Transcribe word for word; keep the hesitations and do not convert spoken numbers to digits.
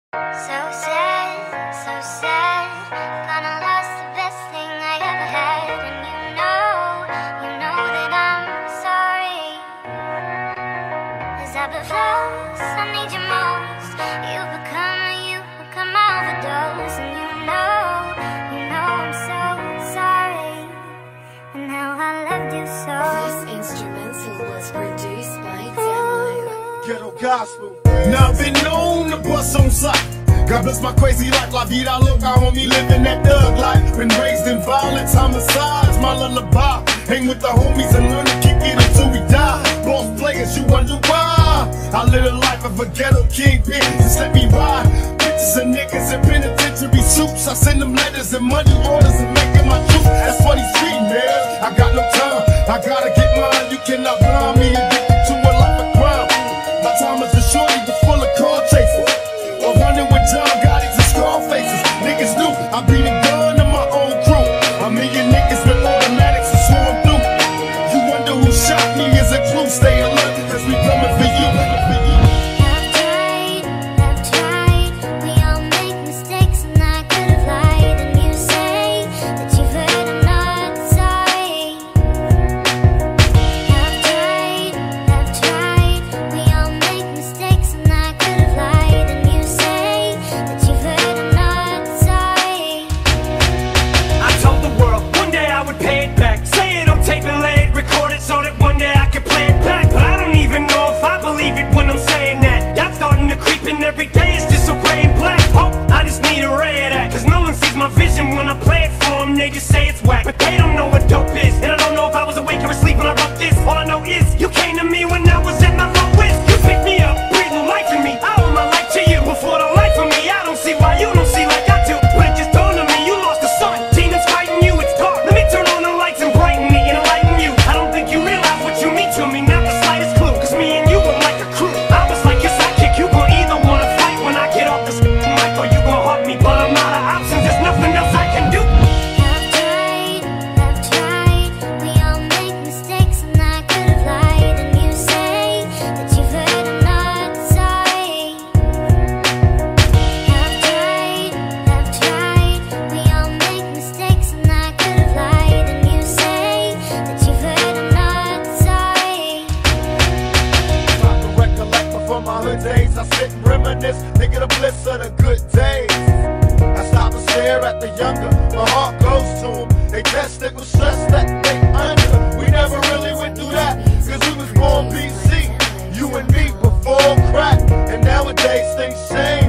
So sad, so sad. Gonna lose the best thing I ever had. And you know, you know that I'm sorry. As I close, I need you most. You become, you become my overdose. And you know, you know I'm so sorry. And now I loved you so. This instrumental was produced by Demo. Ghetto gospel. Now I've been known to bust on sight. God bless my crazy life, la vida loca, homie, living that thug life. Been raised in violence, homicides, my lullaby. Hang with the homies and learn to kick it until we die. Boss players, you wonder why I live a life of a ghetto kingpin. Just let me ride. Bitches and niggas in penitentiary suits. I send them letters and money orders and make them my truth. That's for these females. I got no time, I gotta get mine. You cannot blind me addicted to a life of crime. My time as a shorty was full of car chasers, or running with John Gotti's and scar faces. Niggas knew I beat a gun in my own crew. A million niggas with automatics and swarm through. You wonder who shot me is a clue. Stay alert, cause we coming for you. I've tried, I've tried. We all make mistakes and I could have lied. And you say that you've heard I'm not sorry. I've tried, I've tried. We all make mistakes and I could have lied. And you say that you've heard I'm not sorry. I told the world one day I would pay it back. Say it on tape and lay it, record it so that one day I could play it back. But I don't even know if I believe it when I'm saying that. That's starting to creep in every day, it's just so gray and black. Oh, I just need a ray of that, cause no one sees my vision when I play it for them. They just say it's whack, but they don't know what dope is. And I don't know if I was awake or asleep when I wrote this. All I know is you came to me when I was at my lowest. You picked me up, breathing life in me. I owe my life to you. Before the life of me, I don't see why you don't see like I do. But it just dawned on me, you lost the sun. Demons fighting you, it's dark. Let me turn on the lights and brighten me and enlighten you. I don't think you realize what you mean to me, not the slightest clue. Cause me and you were like a crew. I was like your sidekick, you gon' either wanna fight when I get off this mic, or you gon' hug me. But I'm out of options, there's nothing else I can do. I've tried, I've tried. We all make mistakes and I could have lied. And you say that you've heard I'm not sorry. I've tried, I've tried. We all make mistakes and I could have lied. And you say that you've heard I'm not sorry. Try to recollect before my hood days. I sit and reminisce, think of the bliss of the good days. I stop and stare at the younger, my heart goes to them. They tested with stress that they under. We never really went through that, cause we was born B C. You and me before crack, and nowadays things change.